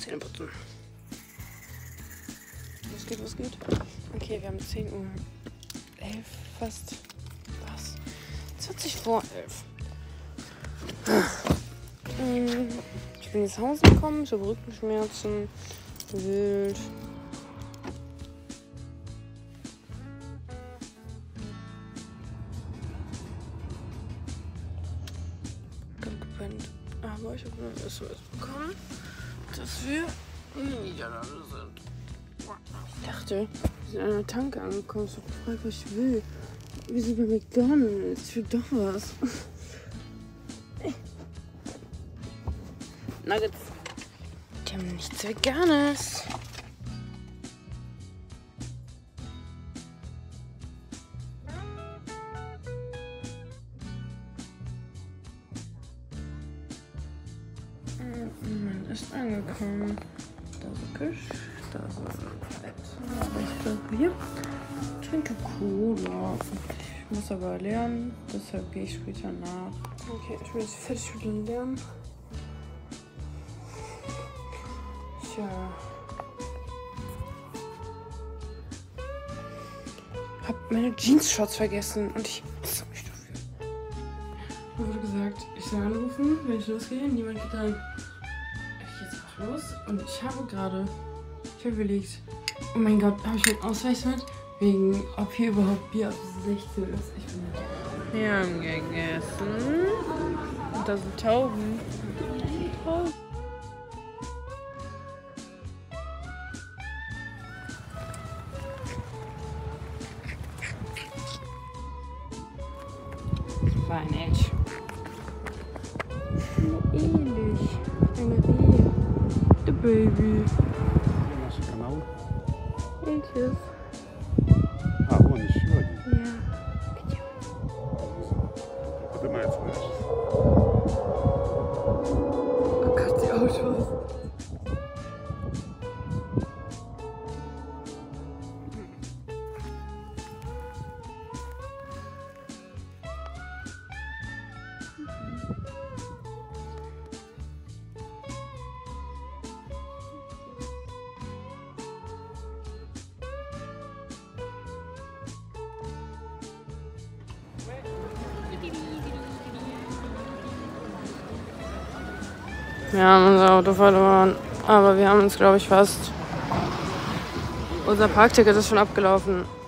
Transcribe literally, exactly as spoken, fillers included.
Zähne putzen. Was geht, was geht? Okay, wir haben zehn Uhr elf fast. Was? zwanzig vor elf. Ich bin jetzt nach Hause gekommen, ich habe Rückenschmerzen. Wild. Gepennt. Aber ich habe eine S O S bekommen, dass wir in den Niederlande sind. Ich dachte, wir sind an einer Tanke angekommen. Ich habe gefragt, was ich will. Wir sind bei McDonald's. Ich will doch was. Nuggets. Die haben nichts Veganes. Man ist angekommen. Da ist Küche, da ist das Bett. Ich bleibe hier. Trinke Cola. Ich muss aber lernen, deshalb gehe ich später nach. Okay, ich bin jetzt fertig mit dem Lernen. Tja. Hab meine Jeans-Shorts vergessen und ich hasse mich dafür. Mir wurde gesagt, ich soll anrufen, wenn ich losgehe. Niemand geht dann. Ich gehe jetzt auch los und ich habe gerade, ich habe überlegt, oh mein Gott, habe ich meinen Ausweis mit? Wegen, ob hier überhaupt Bier ab sechzehn ist. Ich bin nicht. Wir haben gegessen und da sind Tauben. Tauben. War ein Edge. Ähnlich. Eine Rehe. The Baby. Nacional. Elches. А, вон еще один. Ja. Где он? Поднимается дальше. Oh Gott, die Autos. Wir haben unser Auto verloren, aber wir haben uns, glaube ich, fast... Unser Parkticket ist schon abgelaufen.